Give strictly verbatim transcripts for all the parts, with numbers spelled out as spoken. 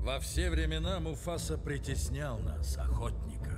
Во все времена Муфаса притеснял нас, охотников.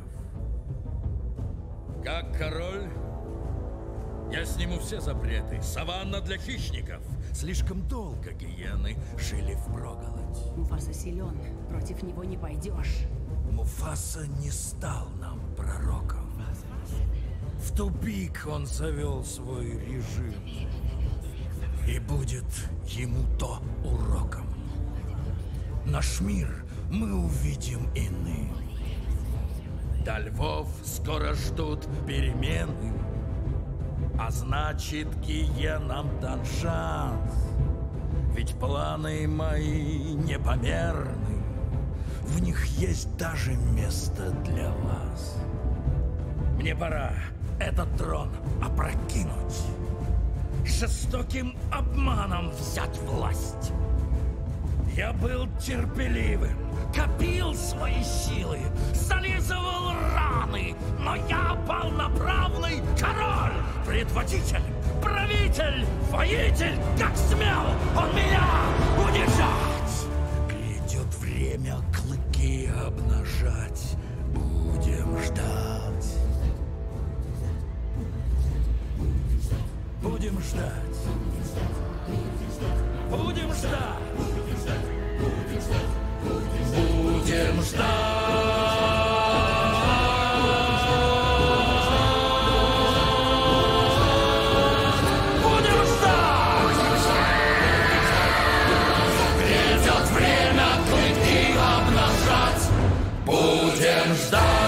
Как король, я сниму все запреты. Саванна для хищников. Слишком долго гиены жили впроголодь. Муфаса силен, против него не пойдешь. Муфаса не стал нам пророком. В тупик он завел свой режим. И будет ему то уроком. Наш мир мы увидим иным. До львов скоро ждут перемены. А значит, гиенам дан шанс. Ведь планы мои непомерны. В них есть даже место для вас. Мне пора этот трон опрокинуть. Жестоким обманом взять власть. Я был терпеливым, копил свои силы, зализывал раны, но я полноправный король, предводитель, правитель, воитель, как смел он меня унижать! Грядет время клыки обнажать, будем ждать. Будем ждать. Будем ждать. Будем ждать. Будем ждать. Грядет время клыки обнажать. Будем ждать.